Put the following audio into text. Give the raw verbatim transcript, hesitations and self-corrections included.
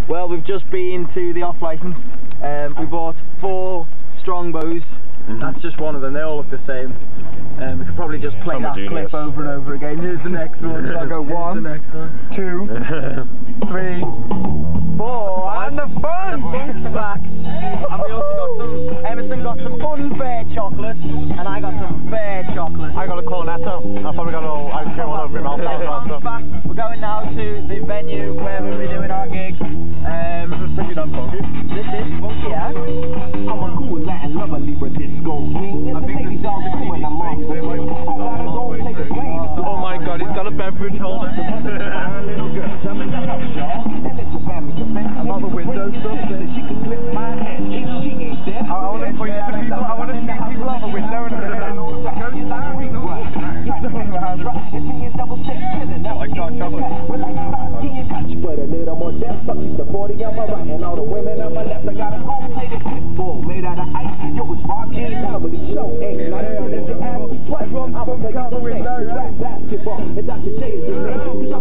Well, we've just been to the off license. Um, we bought four strongbows. Mm-hmm. That's just one of them. They all look the same. Um, we could probably just play that clip over and over again. Here's the next one. So I go one, the next one. two, three, four, and the fun funk's back. And we also got some. Emerson got some unfair chocolate, and I got some fair chocolate. I got a cornetto. I probably got all ice cream all over my mouth. We're going now to the venue where we'll be doing our gig. Um, this is pretty damn funky. This is funky, yeah. I'm a cool Latin lover, Libra disco king. I think this is cool when I'm on. Oh my god, he's got a beverage holder. About the window stuff. She can clip my head. She ain't dead. I want to point to people. I want to see people out the window in a minute. Like dark chocolate. But a little more depth, up the forty on my right and all the women on my left. I got a gold-plated pitbull made out of ice. Yo, it's Barbie comedy show. Ain't nice. If you ask me twice, I'm gonna tell you the same. Basketball, and Doctor J is the name.